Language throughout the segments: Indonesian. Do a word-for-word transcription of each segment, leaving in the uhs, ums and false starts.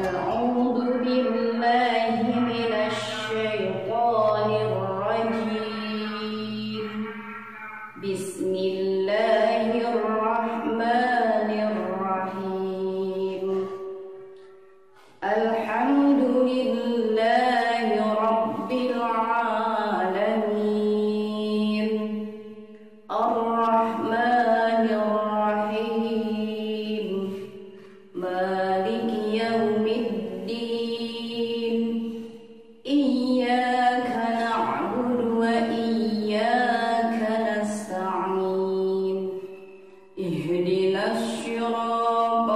أعوذ بالله من الشيطان الرجيم بسم الله الرحمن الرحيم الحمد لله رب العالمين الرحمن الرحيم مالك يوم الدين إياك نعبد وإياك نستعين اهدنا الصراط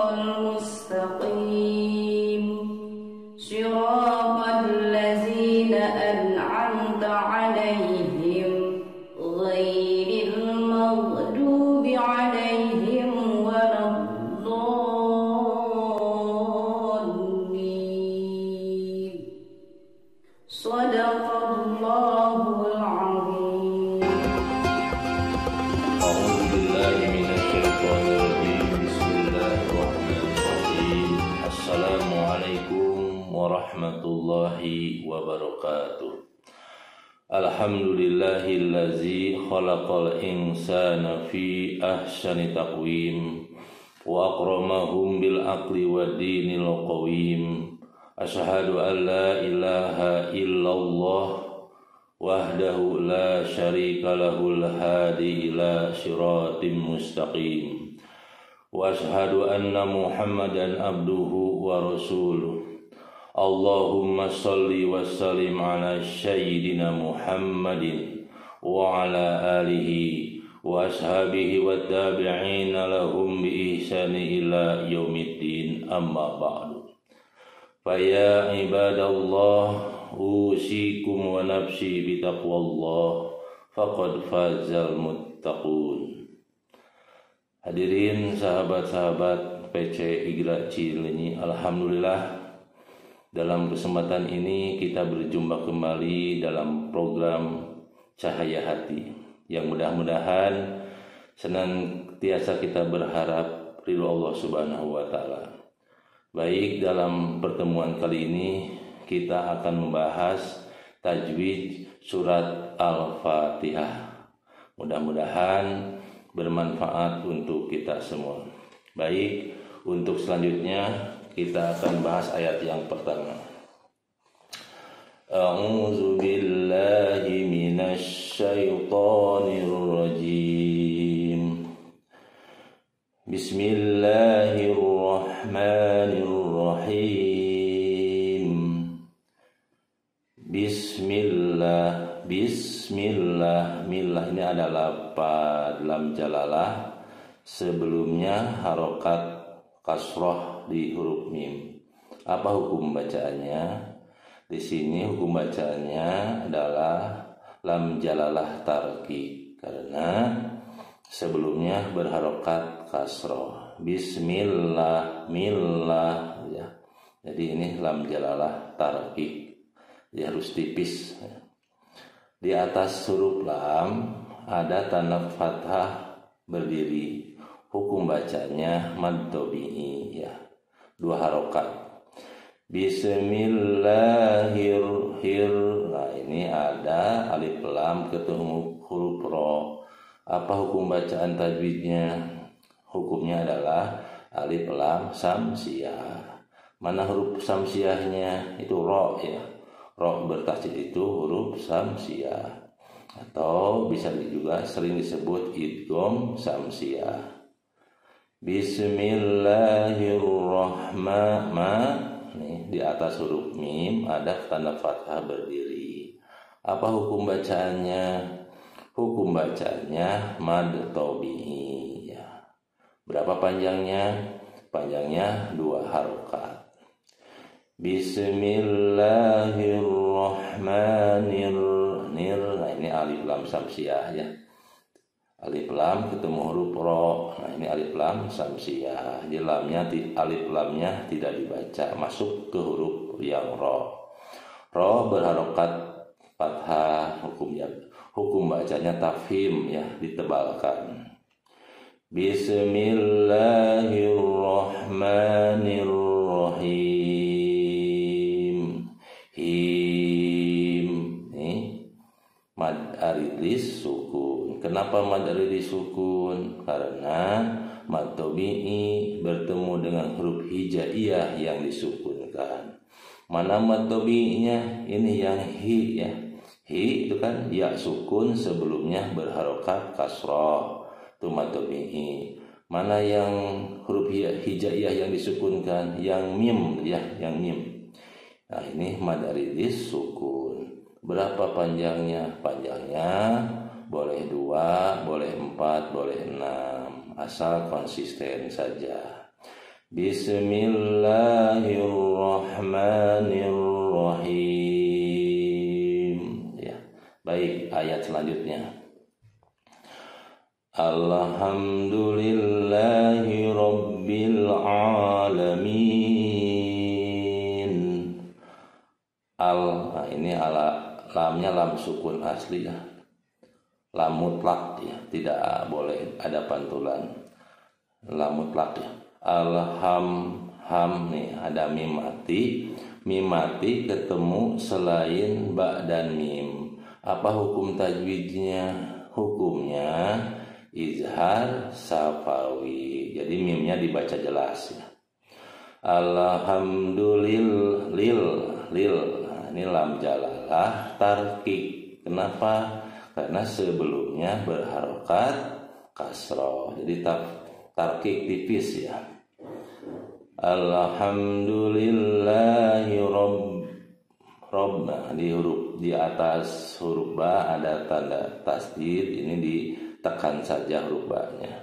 المستقيم صراط الذين أنعمت عليهم غير المغضوب عليهم ولا الضالين صدق الله العظيم. أعوذ بالله من الشيطان الرجيم. بسم الله الرحمن الرحيم. السلام عليكم ورحمة الله وبركاته. Alhamdulillahillazi khalaqal insana fi ahsani taqwim wa akramahum bil aqli wa dinil qawim. Asyhadu an la ilaha illallah wahdahu la syarika lahul hadi ila siratim mustaqim. Wa asyhadu anna Muhammadan abduhu wa rasuluh. Allahumma salli wa sallim ala sayyidina Muhammadin wa ala alihi wa ashabihi wa tabi'ina lahum bi ihsani ila yaumiddin, amma ba'du. Fa ya ibadallah usikum wa nafsi bi taqwallah faqad fazal muttaqun. Hadirin sahabat-sahabat P C Igra Cileunyi, alhamdulillah dalam kesempatan ini kita berjumpa kembali dalam program Cahaya Hati yang mudah-mudahan senantiasa kita berharap ridho Allah Subhanahu wa taala. Baik, dalam pertemuan kali ini kita akan membahas tajwid surat Al-Fatihah. Mudah-mudahan bermanfaat untuk kita semua. Baik, untuk selanjutnya kita akan bahas ayat yang pertama. A'udzu billahi minasy syaithanir rajim. Bismillahirrahmanirrahim. Bismillah, bismillah, millah ini adalah pada lam jalalah, sebelumnya harokat kasroh di huruf mim. Apa hukum bacaannya? Di sini hukum bacaannya adalah lam jalalah tarki karena sebelumnya berharokat kasroh. Bismillah, millah, ya. Jadi ini lam jalalah tarki. Dia harus tipis. Di atas huruf lam ada tanda fathah berdiri. Hukum bacanya mad tabi'i, ya, dua harokat. Bismillahirrahmanirrahim. Nah, ini ada alif lam ketemu huruf ro. Apa hukum bacaan tajwidnya? Hukumnya adalah alif lam samsiah. Mana huruf samsiahnya? Itu ro, ya. Ro bertasydid itu huruf samsiah. Atau bisa juga sering disebut idgham samsiah. Bismillahirrahmanirrahim. Nih, di atas huruf mim ada tanda fathah berdiri. Apa hukum bacaannya? Hukum bacaannya mad tabi'i, ya. Berapa panjangnya? Panjangnya dua harokat. Bismillahirrahmanirrahim. Nah, ini alif lam samsiah, ya. Alif lam ketemu huruf ro. Nah, ini alif lam samsiah. Di lamnya alif lamnya tidak dibaca, masuk ke huruf yang ro. Ro berharokat fathah, hukumnya hukum bacanya tafhim, ya, ditebalkan. Bismillahirrahmanirrahim. mad aridis sukun. Kenapa mad aridis sukun? Karena mad tabi'i bertemu dengan huruf hijaiyah yang disukunkan. Mana mad tabi'inya? Ini yang hi ya. Hi itu kan ya sukun sebelumnya berharokat kasroh, itu mad tabi'i. Mana yang huruf hijaiyah yang disukunkan? Yang mim ya, yang mim. Nah ini mad aridis sukun. Berapa panjangnya? Panjangnya boleh dua, boleh empat, boleh enam, asal konsisten saja. Bismillahirrahmanirrahim. Ya, baik, ayat selanjutnya. Alhamdulillahi rabbil alamin. Al, nah ini ala lamnya lam sukun asli ya. Lam mutlak ya, tidak boleh ada pantulan. Lam mutlak ya. Alham ham nih ada mim mati. Mim mati ketemu selain ba dan mim. Apa hukum tajwidnya? Hukumnya izhar safawi. Jadi mimnya dibaca jelas ya. Alhamdulillah lil lil. Nah, ini lam jalalah tarkik. Kenapa? Karena sebelumnya berharokat kasroh. Jadi tar, tarkik tipis ya. Alhamdulillahi rabb rabb. Nah, di huruf di atas huruf ba ada tanda tasdid. Ini ditekan saja huruf ba-nya.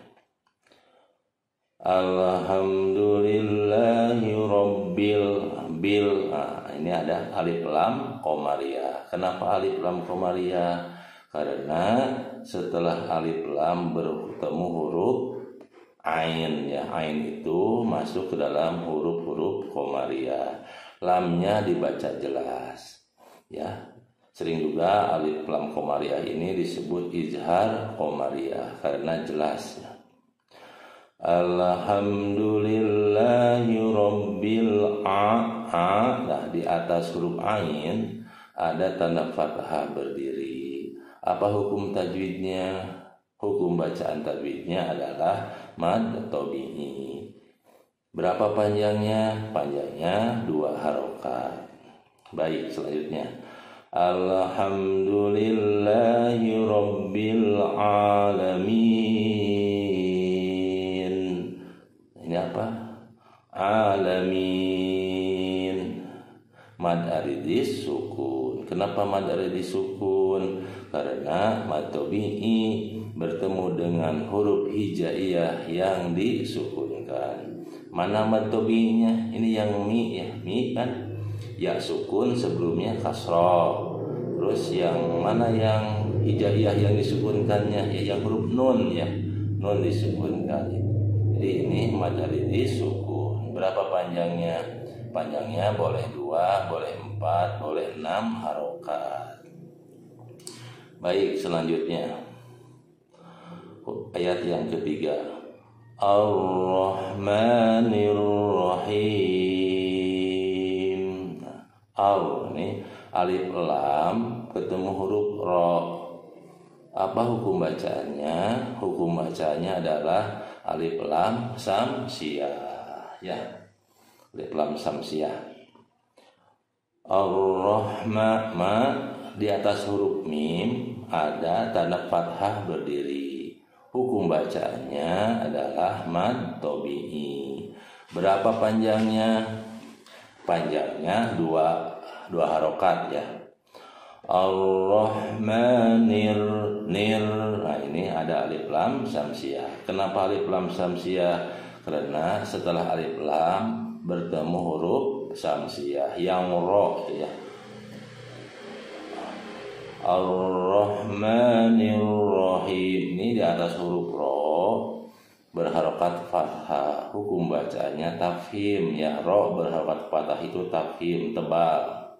Alhamdulillahi rabbil bil. Nah, ini ada alif lam qamariyah. Kenapa alif lam qamariyah? Karena setelah alif lam bertemu huruf ain ya, ain itu masuk ke dalam huruf-huruf qamariyah. Lamnya dibaca jelas ya. Sering juga alif lam qamariyah ini disebut izhar qamariyah karena jelas ya. Alhamdulillahi rabbil a. Nah, di atas huruf ain ada tanda fathah berdiri. Apa hukum tajwidnya? Hukum bacaan tajwidnya adalah mad tabi'i. Berapa panjangnya? Panjangnya dua harokat. Baik, selanjutnya. Alhamdulillahi rabbil alamin. Ini apa? Alamin. Mad aridis sukun. Kenapa mad aridis sukun? Karena mad tabi'i bertemu dengan huruf hijaiyah yang disukunkan. Mana mad tabi'inya? Ini yang mi ya, mi kan ya sukun sebelumnya kasroh. Terus yang mana yang hijaiyah yang disukunkannya? Ya yang huruf nun ya, nun disukunkan. Jadi ini mad aridis sukun. Berapa panjangnya? Panjangnya boleh dua, boleh empat, boleh enam harokat. Baik, selanjutnya ayat yang ketiga. Ar-Rahmanir-Rahim. Al ini alif lam ketemu huruf ro. Apa hukum bacaannya? Hukum bacaannya adalah alif lam samsiyah ya. Alif lam samsiyah. Ar-Rahman, ma di atas huruf mim ada tanda fathah berdiri. Hukum bacaannya adalah mad tabi'i. Berapa panjangnya? Panjangnya dua dua harokat ya. Ar-Rahmanir nir. Nah ini ada alif lam samsiyah. Kenapa alif lam samsiyah? Karena setelah alif lam bertemu huruf samsiyah yang ro ya. Ar-Rahmanir-Rahim. Ini di atas huruf ro berharokat fathah. Hukum bacanya tafhim ya. Ro berharokat fathah itu tafhim tebal.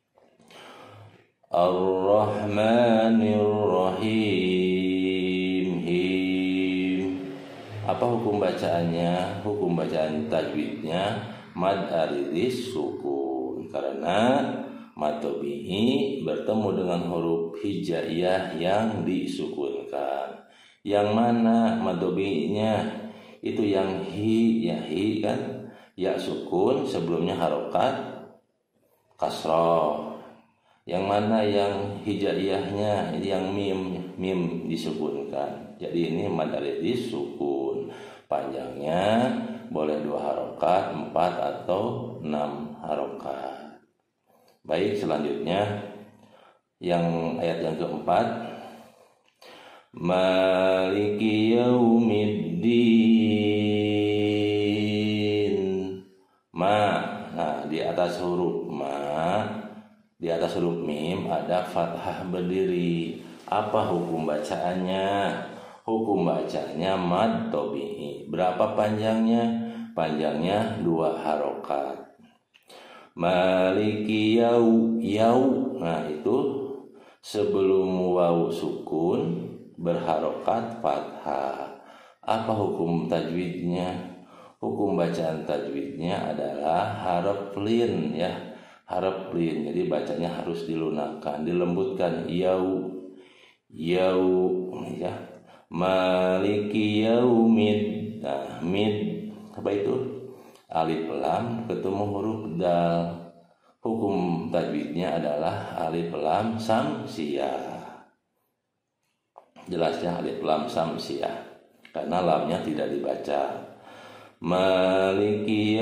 Ar-Rahmanir-Rahim. Him. Apa hukum bacaannya? Hukum bacaan tajwidnya mad aridis sukun. Karena Mad tabi'i bertemu dengan huruf hijaiyah yang disukunkan. Yang mana mad tabi'inya? Itu yang hi, ya hi kan, ya sukun sebelumnya harokat kasroh. Yang mana yang hijaiyahnya? Ini yang mim, mim disukunkan. Jadi ini mad aridis sukun. Panjangnya boleh dua harokat, empat atau enam harokat. Baik, selanjutnya yang ayat yang keempat, Maliki yaumiddin. Ma, nah di atas huruf ma, di atas huruf mim ada fathah berdiri. Apa hukum bacaannya? Hukum bacanya mad tabi'i. Berapa panjangnya? Panjangnya dua harokat. Maliki yau, yau. Nah itu sebelum waw sukun berharokat fathah. Apa hukum tajwidnya? Hukum bacaan tajwidnya adalah haraf lin, ya, haraf lin. Jadi bacanya harus dilunakkan, dilembutkan. Yau, yau, ya. Maliki yaumid. Nah, mid apa itu? Alif lam ketemu huruf dal. Hukum tajwidnya adalah alif lam samsiyah. Jelasnya alif lam samsiyah karena lamnya tidak dibaca. Maliki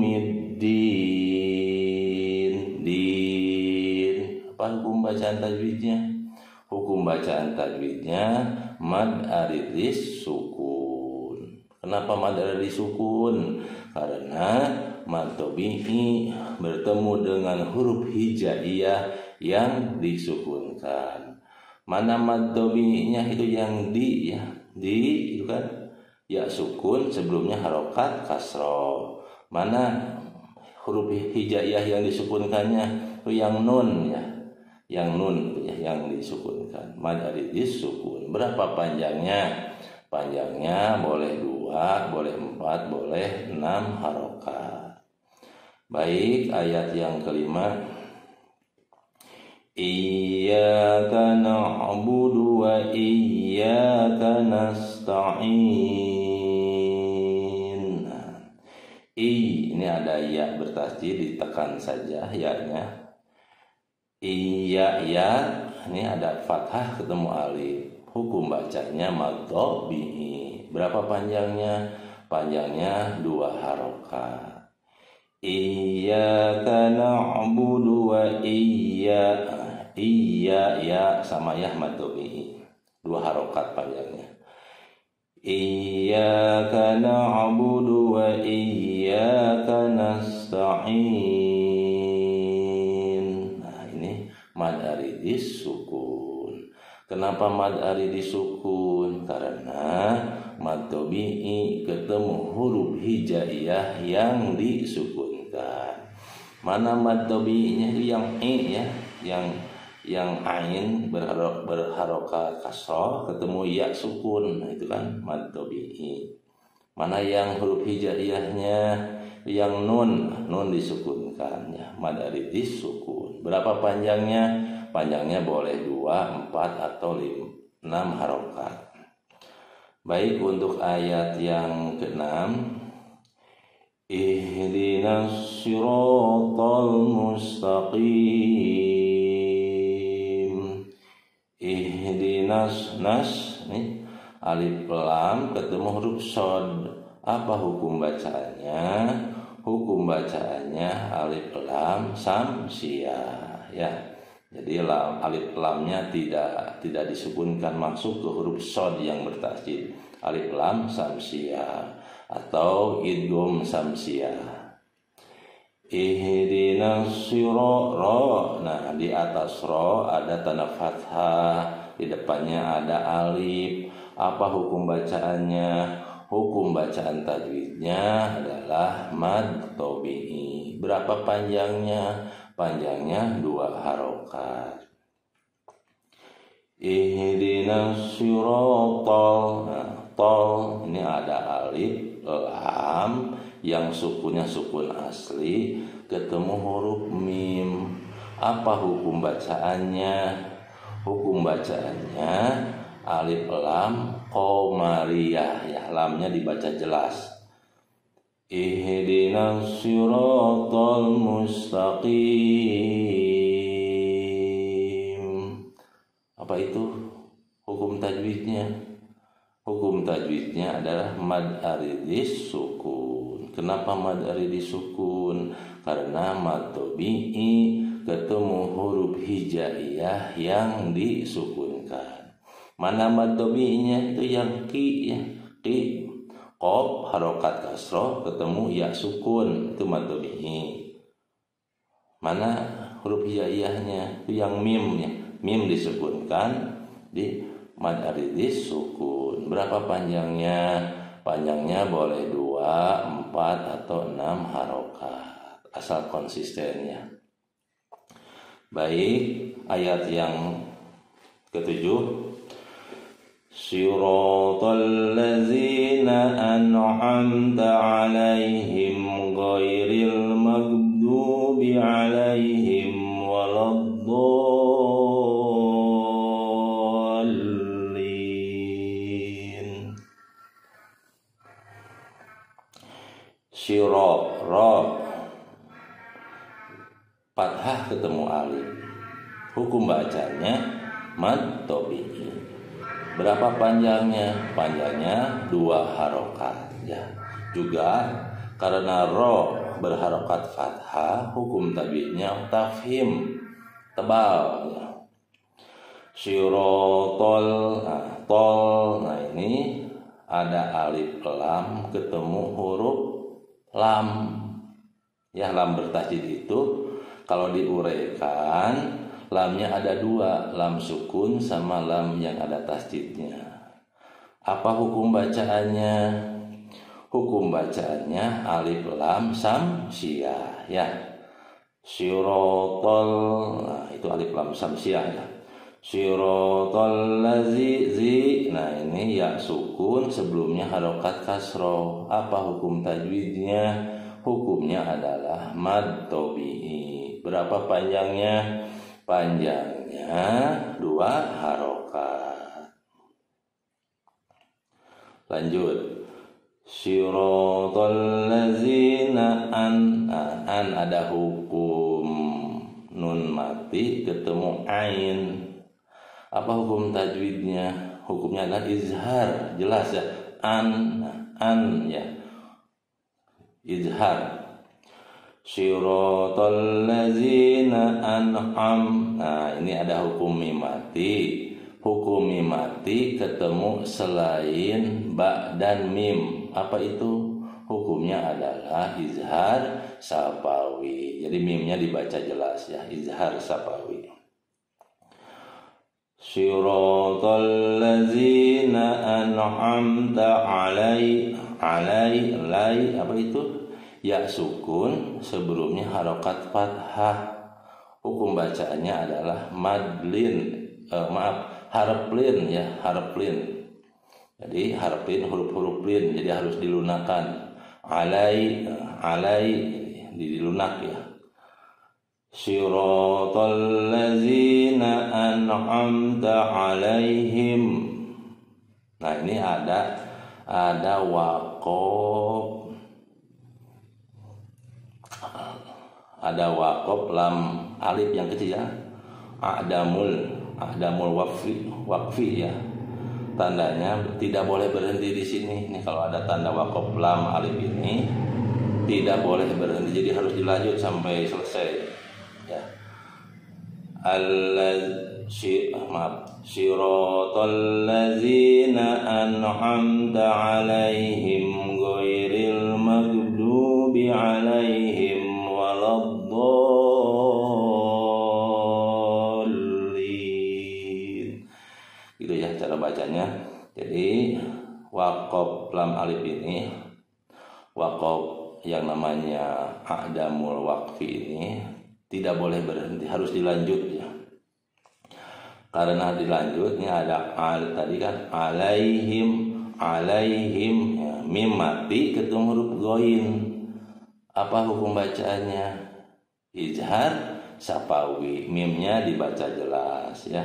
yaumiddin. Din. Apa hukum bacaan tajwidnya? Hukum bacaan tajwidnya mad aridis sukun. Kenapa mad aridis sukun? Karena mad tabi'i bertemu dengan huruf hijaiyah yang disukunkan. Mana mad tabi'inya? Itu yang di, ya, di itu kan ya sukun sebelumnya harokat kasroh. Mana huruf hijaiyah yang disukunkannya? Itu yang nun, ya, yang nun, ya, yang disukunkan. Mad aridis sukun. Berapa panjangnya? Panjangnya boleh dua, boleh empat, boleh enam harokat. Baik, ayat yang kelima. Iyyaka na'budu wa iyyaka nasta'in. Nah, I ini ada ya bertasjid, ditekan saja ya-nya. Iya, ya, ini ada fathah ketemu alif. Hukum bacanya mad tabi'i. Berapa panjangnya? Panjangnya dua harokat. Iyyaka na'budu wa iya. Iya, ya sama ya mad tabi'i. Dua harokat panjangnya. Iyyaka na'budu wa iyyaka nasta'in. Nah, ini mad aridis sukun. Kenapa mad aridis sukun? Karena mad tabi'i ketemu huruf hijaiyah yang disukunkan. Mana mad tabi'inya? Itu yang i, ya, yang yang ain berharok, berharokat kasroh ketemu ya sukun. Nah, itu kan mad tabi'i. Mana yang huruf hijaiyahnya? Yang nun, nun disukunkan, ya, mad aridis sukun. Berapa panjangnya? Panjangnya boleh dua, empat atau lima, enam harokat. Baik, untuk ayat yang keenam, ihdinas siratal mustaqim. Ihdinas, nas nih alif lam ketemu huruf shod. Apa hukum bacaannya? Hukum bacaannya alif lam samsiyah, ya. Jadi lam, alif lamnya tidak tidak disukunkan, masuk ke huruf shod yang bertasjid. Alif lam samsiyah atau idgham samsiyah. Ihdinas sirata. Nah, di atas ro ada tanda fathah, di depannya ada alif. Apa hukum bacaannya? Hukum bacaan tajwidnya adalah mad tabi'i. Berapa panjangnya? Panjangnya dua harokat. Ihdinas siratal. Nah, tol ini ada alif lam yang sukunnya sukun asli ketemu huruf mim. Apa hukum bacaannya? Hukum bacaannya alif lam qamariyah, ya, lamnya dibaca jelas. Ihdinas siratal mustaqim. Apa itu hukum tajwidnya? Hukum tajwidnya adalah mad aridis sukun. Kenapa mad aridis sukun? Karena mad tabi'i ketemu huruf hijaiyah yang disukunkan. Mana mad tabi'inya? Itu yang ki, ya. Ki, qaf harokat kasroh ketemu ya sukun, itu mad tabi'i. Mana huruf hijaiyahnya? Itu yang mimnya. Mim disukunkan di mad aridis sukun. Berapa panjangnya? Panjangnya boleh dua, empat, atau enam harokat, asal konsistennya. Baik, ayat yang ketujuh. Siratal ladzina an'amta 'alaihim ghairil maghdubi 'alaihim waladdallin. Syira, ra, fathah ketemu alif. Hukum bacanya mad tabi'i. Berapa panjangnya? Panjangnya dua harokat, ya. Juga karena ro berharokat fathah, hukum tabi'nya tafhim, tebal, ya. Syirotol, nah, tol, nah ini ada alif lam ketemu huruf lam, ya. Lam bertasydid itu kalau diuraikan, lamnya ada dua, lam sukun sama lam yang ada tasydidnya. Apa hukum bacaannya? Hukum bacaannya alif lam samsiyah, ya. Syirotol, nah itu alif lam samsiyah, ya. Syirotol lazi, zi, nah ini ya sukun sebelumnya harokat kasroh. Apa hukum tajwidnya? Hukumnya adalah mad tabi'i. Berapa panjangnya? Panjangnya dua harokat. Lanjut. Siratal ladzina an, an ada hukum nun mati ketemu ain. Apa hukum tajwidnya? Hukumnya adalah izhar, jelas, ya. An, an, ya, izhar. Siratal ladzina an'am. Nah, ini ada hukum mim mati. Hukum mim mati ketemu selain ba dan mim. Apa itu? Hukumnya adalah izhar sapawi. Jadi mimnya dibaca jelas, ya, izhar sapawi. Siratal ladzina an'amta alai, alai, lai, apa itu? Ya sukun sebelumnya harokat fathah. Hukum bacaannya adalah madlin, eh, maaf harplin, ya, harplin. Jadi harplin huruf-huruf lin, jadi harus dilunakan. Alai, alai dilunak, ya. Siratal ladzina an'amta alaihim. Nah ini ada ada waqaf, ada waqaf lam alif yang kecil, ya. A'damul, a'damul waqfi, waqfi, ya. Tandanya tidak boleh berhenti di sini. Nih kalau ada tanda waqaf lam alif ini tidak boleh berhenti, jadi harus dilanjut sampai selesai, ya. Allazzi, maaf, siratal ladzina an'amta alaihim ghairil maghdubi alaihim waladdallin. Gitu, ya, cara bacanya. Jadi waqaf lam alif ini, waqaf yang namanya a'damul waqfi ini tidak boleh berhenti, harus dilanjut, ya. Karena dilanjutnya ada al, tadi kan alaihim, alaihim, ya, mim mati ketemu huruf ghain. Apa hukum bacaannya? Izhar sapawi, mimnya dibaca jelas ya.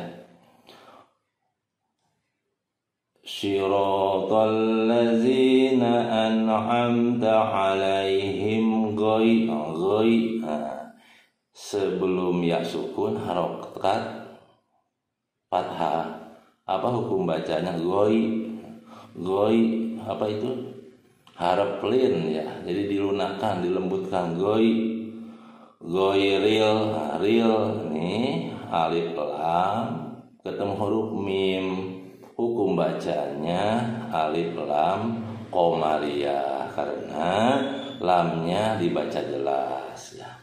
Siratal ladzina an'amta 'alaihim ghoi ghoi. Sebelum ya sukun harokat fathah. Apa hukum bacanya? Ghoi. Ghoi apa itu? Harap lin ya. Jadi dilunakkan, dilembutkan. Ghoi. Ghoi real, real nih alif lam ketemu huruf mim. Hukum bacanya alif lam qomariyah karena lamnya dibaca jelas ya.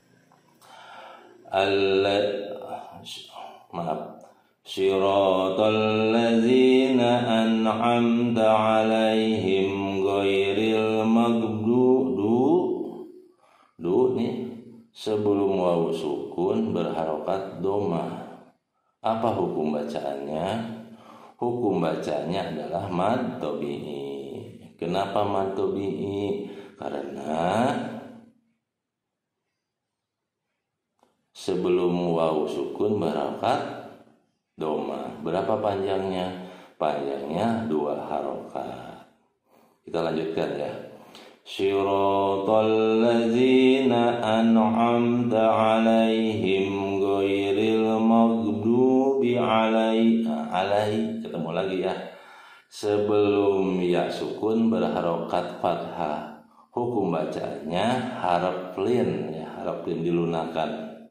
Al maaf Siratal ladzina an'amta 'alaihim ghairil maghdubi. Du nih sebelum wawu sukun berharokat doma. Apa hukum bacaannya? Hukum bacanya adalah mad tabi'i. Kenapa mad tabi'i? Karena sebelum wawu sukun berharokat doma. Berapa panjangnya? Panjangnya dua harokat. Kita lanjutkan ya. Siratal ladzina an'amta 'alaihim ghairil maghdubi 'alaihim. Alai ketemu lagi ya. Sebelum ya sukun berharokat fathah. Hukum bacanya harap lin ya, harap lin dilunakkan.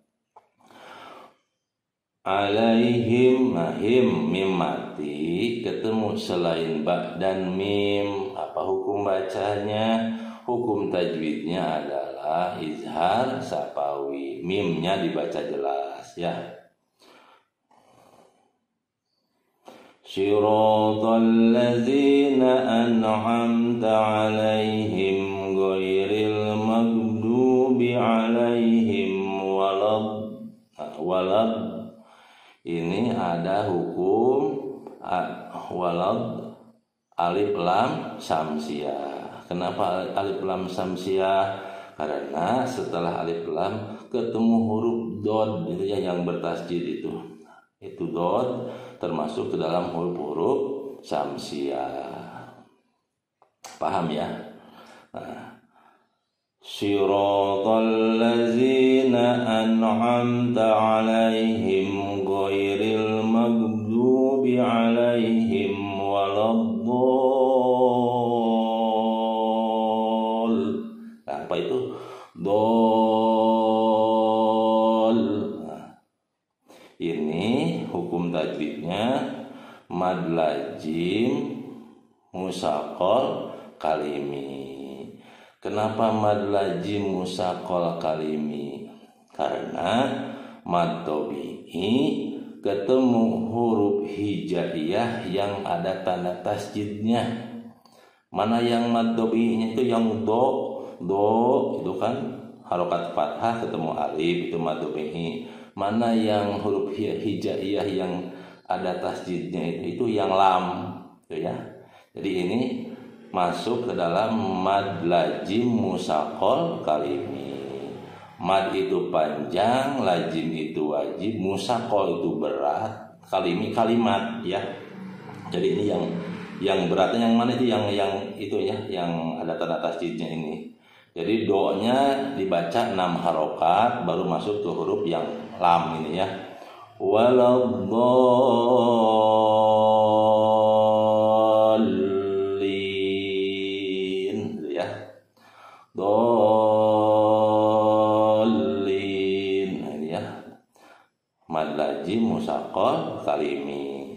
Alaihim, nah, him mim mati ketemu selain ba dan mim. Apa hukum bacanya? Hukum tajwidnya adalah izhar sapawi, mimnya dibaca jelas ya. Siratal ladzina an'amta 'alaihim ghairil maghdubi 'alaihim walad walad. Ini ada hukum walad alif lam samsiah. Kenapa alif lam samsiah? Karena setelah alif lam ketemu huruf dod itu ya yang bertasjid itu. Itu dod termasuk ke dalam huruf-huruf samsiah. Paham ya? Nah, Siratal ladzina an'amta 'alaihim ghairil maghdubi 'alaihim waladdall. Nah, apa itu? Dol. Nah, ini hukum tajwidnya mad lazim musaqqal kalimi. Kenapa mad lazim musaqqal kalimi? Karena mad tabi'i ketemu huruf hijaiyah yang ada tanda tasjidnya. Mana yang mad tabi'inya itu yang do, do itu kan harokat fathah ketemu alif itu mad tabi'i. Mana yang huruf hijaiyah yang ada tasjidnya itu itu yang lam, itu ya. Jadi ini masuk ke dalam mad lazim musaqqal kalimi. Mad itu panjang, lazim itu wajib, musaqqal itu berat, kalimi kalimat ya. Jadi ini yang yang beratnya yang mana itu yang yang itu ya, yang ada tanda tasjidnya ini. Jadi do-nya dibaca enam harokat baru masuk ke huruf yang lam ini ya. Waladdallin ya. Dallin ini ya. Mad lazim musaqqal kalimi.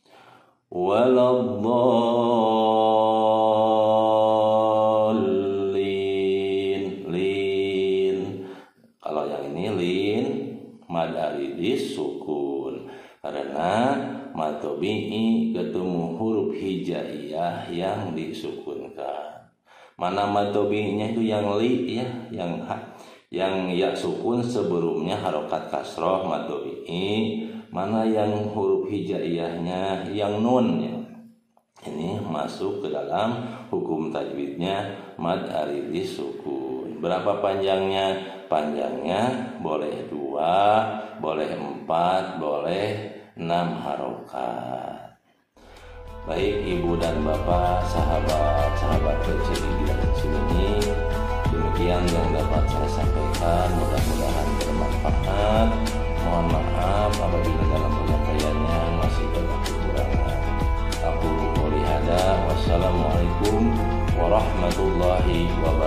Waladdallin lin. Kalau yang ini lin mad aridis sukun karena mad tabi'i ketemu huruf hijaiyah yang disukunkan. Mana mad tabi'inya itu yang li ya, yang yang ya sukun sebelumnya harokat kasroh mad tabi'i. Mana yang huruf hijaiyahnya yang nun ya. Ini masuk ke dalam hukum tajwidnya mad aridis sukun. Berapa panjangnya? panjangnya boleh dua, boleh empat, boleh enam harokat. Baik ibu dan bapak, sahabat-sahabat kecil di kecil ini, demikian yang dapat saya sampaikan. Mudah-mudahan bermanfaat. Mohon maaf apabila dalam penyampaiannya masih banyak kekurangan. Aku qouli hada, wassalamualaikum warahmatullahi wabarakatuh.